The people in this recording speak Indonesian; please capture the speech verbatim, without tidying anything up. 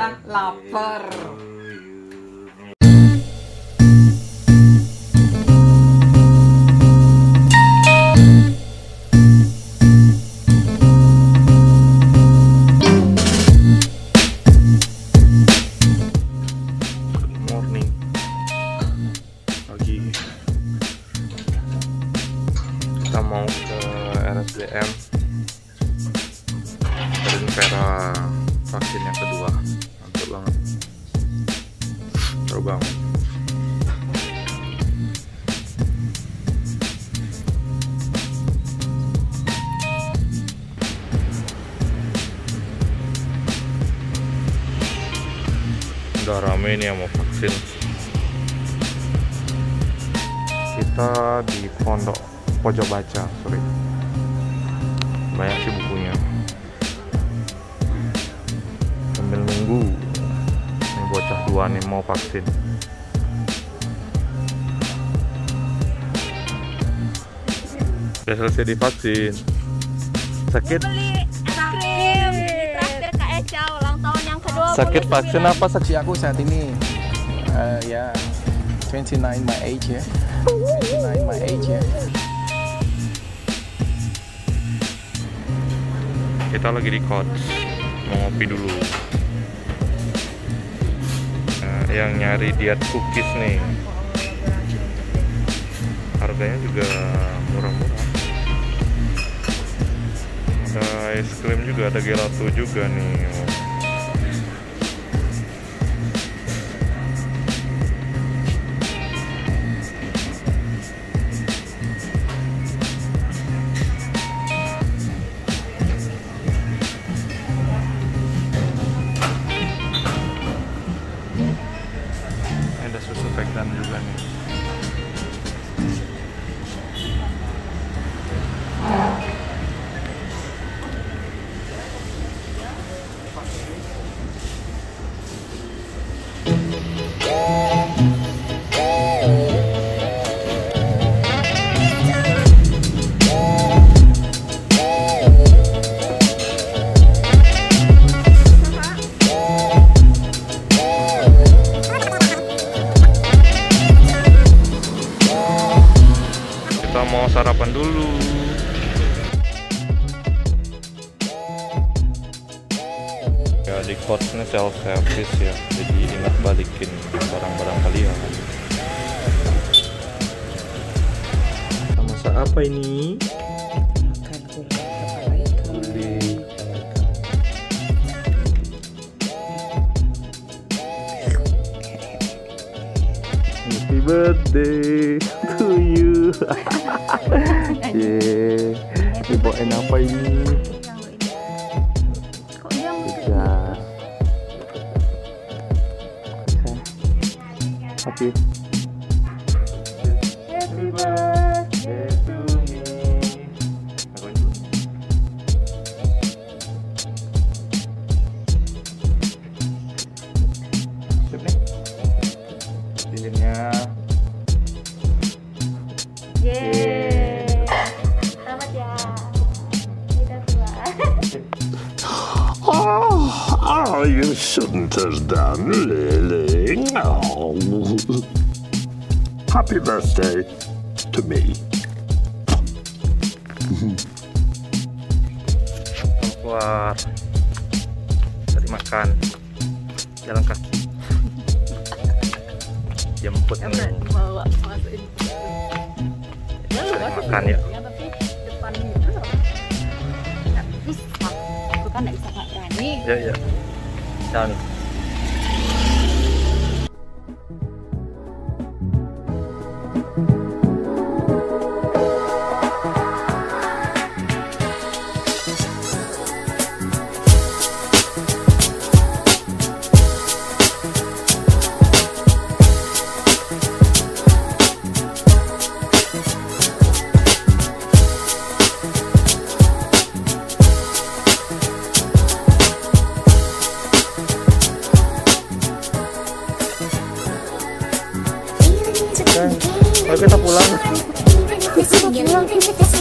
kita lapar. Kita mau ke R S D M Vera vaksin yang kedua. Mantap banget. Terbang. Udah rame nih yang mau vaksin. Kita di Pondok Pojok Baca, sorry. Banyak sih bukunya. Sambil nunggu. Ini bocah dua nih mau vaksin. Udah selesai divaksin. Sakit? Beli es krim di traktir Kak Eca ulang tahun yang kedua. Sakit vaksin apa? Saksi aku saat ini uh, ya twenty-nine my age ya. twenty-nine my age ya. Kita lagi di Coach, mau ngopi dulu. Nah, yang nyari diet cookies nih, harganya juga murah-murah. Ada es krim juga, ada gelato juga nih. Ada susu vegan juga nih. Kita mau sarapan dulu. Ya di Coach ini self service ya, jadi ingat balikin barang-barang kalian. Kita masak apa ini? Gulai. Happy birthday to you. Yeay, dibawain apa ini? Kok dia Bisa. Happy. happy birthday to me. Sip nih. Lilinnya. Yeay. Selamat ya. Kita tua. Oh, you shouldn't have done, Lily. Oh. Happy birthday to me. Keluar cari makan, jalan kaki, jemput nih. Bawa masukin. Cari makan ya. Tapi depan itu nggak bisa. Aku kan nggak bisa nggak berani. Ya ya. Jalan. Ayo kita pulang. Kita pulang.